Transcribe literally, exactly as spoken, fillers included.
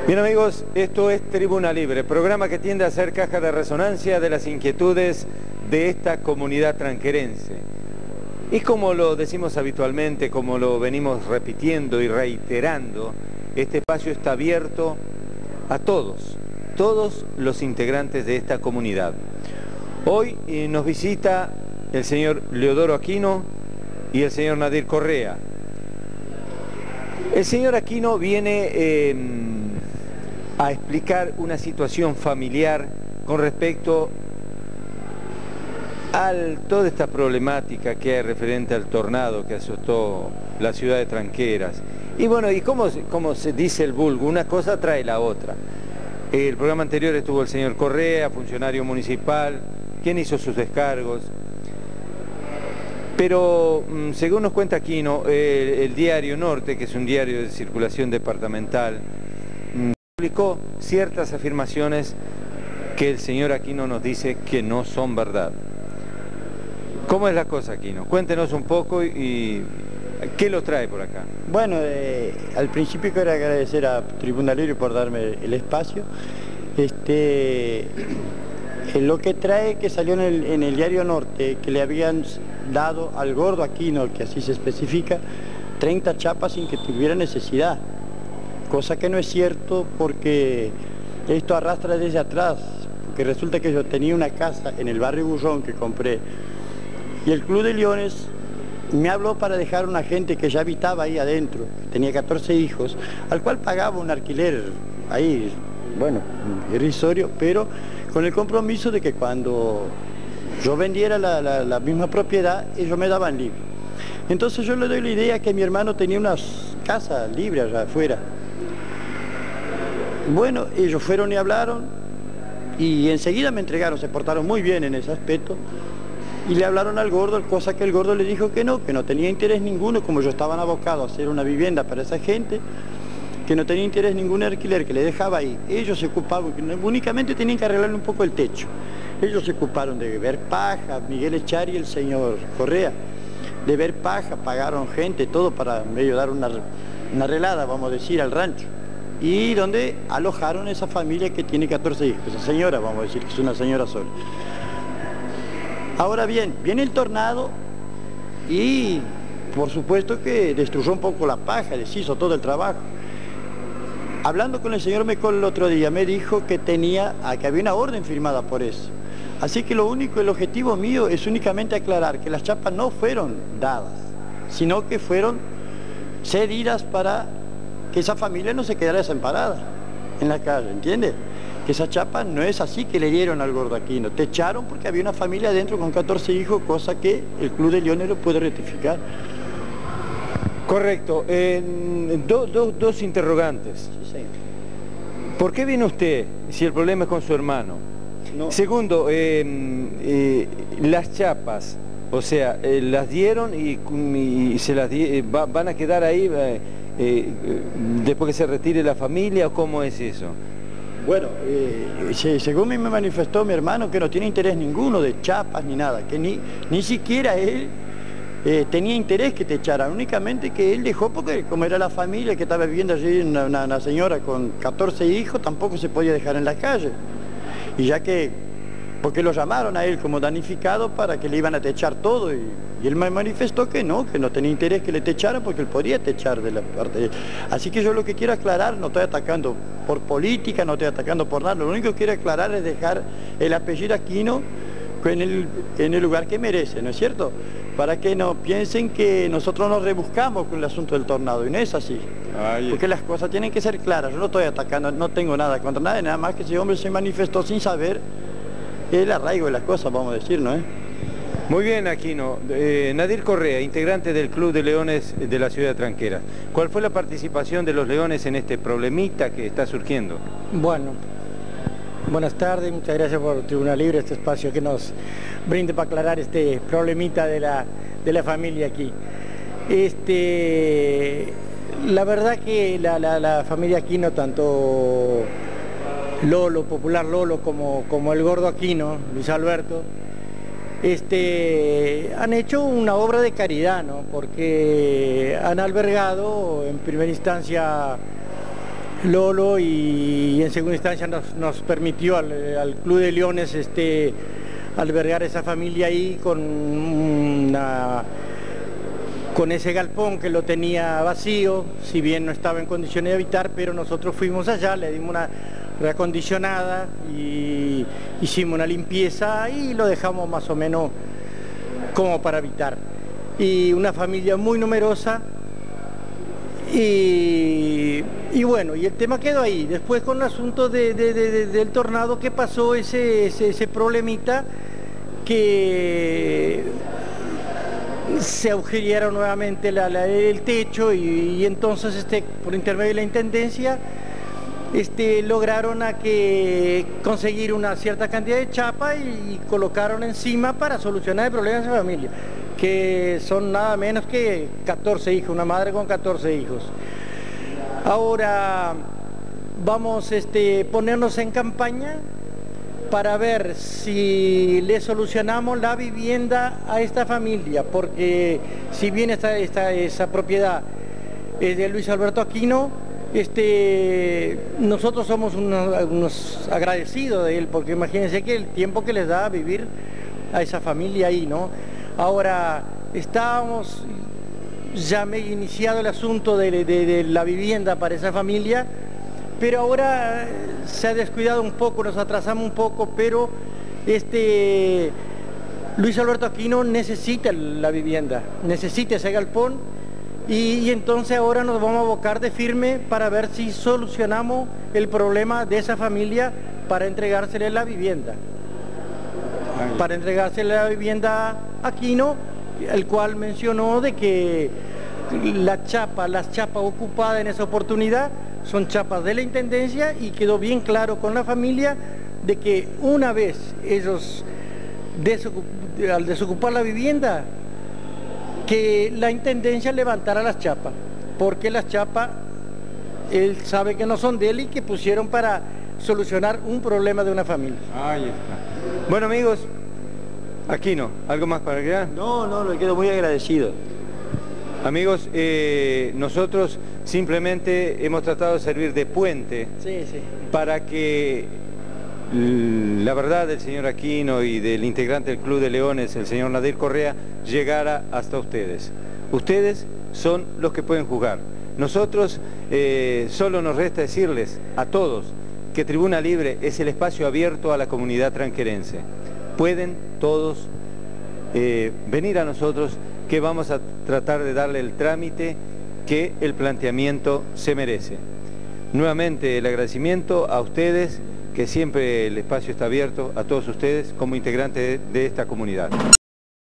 Bien amigos, esto es Tribuna Libre, programa que tiende a ser caja de resonancia de las inquietudes de esta comunidad tranquerense. Y como lo decimos habitualmente, como lo venimos repitiendo y reiterando, este espacio está abierto a todos, todos los integrantes de esta comunidad. Hoy eh, nos visita el señor Leodoro Aquino y el señor Nadir Correa. El señor Aquino viene eh, a explicar una situación familiar con respecto a toda esta problemática que hay referente al tornado que azotó la ciudad de Tranqueras. Y bueno, y como, como se dice el vulgo, una cosa trae la otra. El programa anterior estuvo el señor Correa, funcionario municipal, quien hizo sus descargos. Pero, según nos cuenta Aquino, el, el diario Norte, que es un diario de circulación departamental, publicó ciertas afirmaciones que el señor Aquino nos dice que no son verdad. ¿Cómo es la cosa, Aquino? Cuéntenos un poco y, y ¿qué lo trae por acá? Bueno, eh, al principio quiero agradecer a Tribuna Libre por darme el espacio. Este, eh, lo que trae que salió en el, en el diario Norte, que le habían dado al gordo Aquino, que así se especifica, treinta chapas sin que tuviera necesidad. Cosa que no es cierto, porque esto arrastra desde atrás, porque resulta que yo tenía una casa en el barrio Burrón que compré, y el Club de Leones me habló para dejar una gente que ya habitaba ahí adentro, que tenía catorce hijos, al cual pagaba un alquiler ahí, bueno, irrisorio, pero con el compromiso de que cuando yo vendiera la, la, la misma propiedad, ellos me daban libre. Entonces yo le doy la idea que mi hermano tenía una casa libre allá afuera. Bueno, ellos fueron y hablaron, y enseguida me entregaron, se portaron muy bien en ese aspecto, y le hablaron al gordo, cosa que el gordo le dijo que no, que no tenía interés ninguno, como yo estaban abocados a hacer una vivienda para esa gente, que no tenía interés ningún alquiler, que le dejaba ahí. Ellos se ocupaban, únicamente tenían que arreglarle un poco el techo. Ellos se ocuparon de ver paja, Miguel Echari y el señor Correa, de ver paja, pagaron gente, todo para medio dar una, una arreglada, vamos a decir, al rancho. Y donde alojaron esa familia que tiene catorce hijos, esa señora, vamos a decir, que es una señora sola. Ahora bien, viene el tornado y por supuesto que destruyó un poco la paja, deshizo todo el trabajo. Hablando con el señor Mecol el otro día, me dijo que tenía, que había una orden firmada por eso. Así que lo único, el objetivo mío es únicamente aclarar que las chapas no fueron dadas, sino que fueron cedidas para que esa familia no se quedara desamparada en la calle, ¿entiendes? Que esa chapa no es así que le dieron al gordo Aquino, te echaron porque había una familia adentro con catorce hijos, cosa que el Club de Leones lo puede rectificar. Correcto. Eh, do, do, dos interrogantes. Sí, señor. ¿Por qué viene usted si el problema es con su hermano? No. Segundo, eh, eh, las chapas, o sea, eh, las dieron y, y se las di, eh, va, van a quedar ahí eh, eh, después que se retire la familia, ¿o cómo es eso? Bueno, eh, según me manifestó mi hermano, que no tiene interés ninguno de chapas ni nada, que ni, ni siquiera él eh, tenía interés que te echaran, únicamente que él dejó porque como era la familia que estaba viviendo allí, una, una, una señora con catorce hijos, tampoco se podía dejar en la calle. Y ya que, porque lo llamaron a él como danificado para que le iban a techar todo, y, y él me manifestó que no, que no tenía interés que le techaran porque él podía techar de la parte de él. Así que yo lo que quiero aclarar, no estoy atacando por política, no estoy atacando por nada, lo único que quiero aclarar es dejar el apellido Aquino en el, en el lugar que merece, ¿no es cierto? Para que no piensen que nosotros nos rebuscamos con el asunto del tornado, y no es así. Ay, porque las cosas tienen que ser claras, yo no estoy atacando, no tengo nada contra nadie, nada más que ese hombre se manifestó sin saber el arraigo de las cosas, vamos a decir, ¿no es? Muy bien, Aquino. Eh, Nadir Correa, integrante del Club de Leones de la ciudad de Tranqueras. ¿Cuál fue la participación de los leones en este problemita que está surgiendo? Bueno, buenas tardes, muchas gracias por Tribuna Libre, este espacio que nos brinde para aclarar este problemita de la, de la familia aquí. Este, la verdad que la, la, la familia Aquino, tanto Lolo, Popular Lolo, como, como el gordo Aquino, Luis Alberto, Este, han hecho una obra de caridad, ¿no? Porque han albergado en primera instancia Lolo, y en segunda instancia nos, nos permitió al, al Club de Leones este, albergar esa familia ahí con, una, con ese galpón que lo tenía vacío, si bien no estaba en condiciones de habitar, pero nosotros fuimos allá, le dimos una reacondicionada y hicimos una limpieza y lo dejamos más o menos como para habitar. Y una familia muy numerosa. Y, y bueno, y el tema quedó ahí. Después con el asunto de, de, de, de, del tornado, ¿qué pasó? Ese, ese, ese problemita que se agujerearon nuevamente la, la, el techo y, y entonces este, por intermedio de la Intendencia este, lograron a que conseguir una cierta cantidad de chapa y, y colocaron encima para solucionar el problema de esa familia, que son nada menos que catorce hijos, una madre con catorce hijos. Ahora vamos a este, ponernos en campaña para ver si le solucionamos la vivienda a esta familia, porque si bien esta, esta, esa propiedad es de Luis Alberto Aquino, este, nosotros somos unos, unos agradecidos de él, porque imagínense que el tiempo que les da a vivir a esa familia ahí, ¿no? Ahora, estábamos, ya me he iniciado el asunto de, de, de la vivienda para esa familia, pero ahora se ha descuidado un poco, nos atrasamos un poco, pero este, Luis Alberto Aquino necesita la vivienda, necesita ese galpón, y, y entonces ahora nos vamos a abocar de firme para ver si solucionamos el problema de esa familia para entregársele la vivienda. Para entregársele la vivienda a Aquino, el cual mencionó de que la chapa, las chapas ocupadas en esa oportunidad son chapas de la Intendencia, y quedó bien claro con la familia de que una vez ellos desocup al desocupar la vivienda, que la Intendencia levantara las chapas, porque las chapas él sabe que no son de él y que pusieron para solucionar un problema de una familia. Ahí está. Bueno, amigos, Aquino, ¿algo más para agregar? No, no, le quedo muy agradecido. Amigos, eh, nosotros simplemente hemos tratado de servir de puente sí, sí. para que la verdad del señor Aquino y del integrante del Club de Leones, el señor Nadir Correa, llegara hasta ustedes. Ustedes son los que pueden juzgar. Nosotros eh, solo nos resta decirles a todos que Tribuna Libre es el espacio abierto a la comunidad tranquerense. Pueden todos eh, venir a nosotros, que vamos a tratar de darle el trámite que el planteamiento se merece. Nuevamente el agradecimiento a ustedes, que siempre el espacio está abierto a todos ustedes como integrantes de, de esta comunidad.